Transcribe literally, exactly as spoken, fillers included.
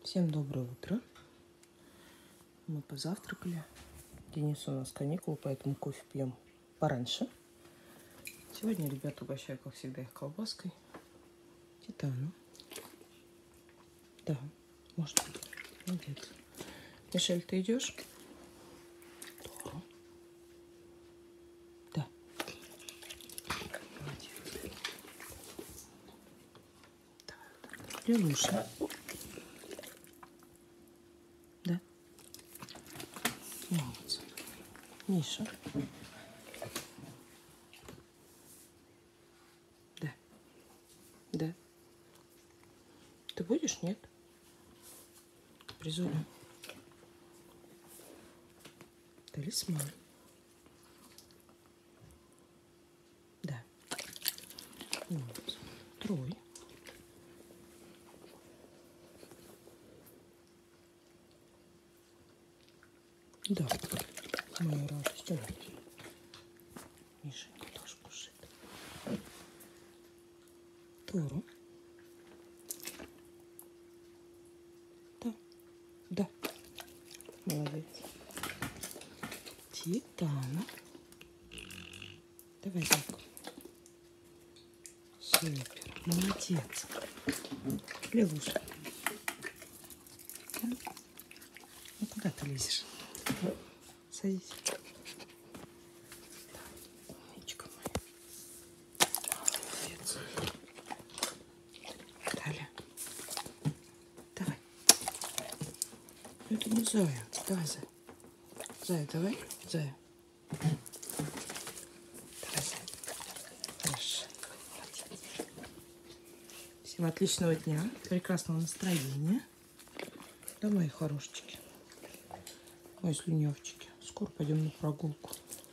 Всем доброе утро. Мы позавтракали. Денис у нас каникулы, поэтому кофе пьем пораньше. Сегодня ребят угощаю, как всегда, их колбаской. Титану. Да, может быть. Молодец. Мишель, ты идешь? Тору. Да. Молодец. Да. Лилуша. Да. Молодец. Миша. Да. Да. Ты будешь? Нет? Призуля. Талисман. Да. Вот. Трой. Да. Моя радость. Мишенька тоже кушает. Тору. Да. Да. Молодец. Титана. Давай, так. Супер. Молодец. Левуша. Ну, куда ты лезешь? Садись. Умничка моя. Молодец. Далее. Давай. Это не Зая. Давай, Зая. Зая, давай. Зая. Давай, Зая. Хорошо. Молодец. Всем отличного дня. Прекрасного настроения. Да, мои хорошечки. Мои слюнявчики. Скоро пойдем на прогулку.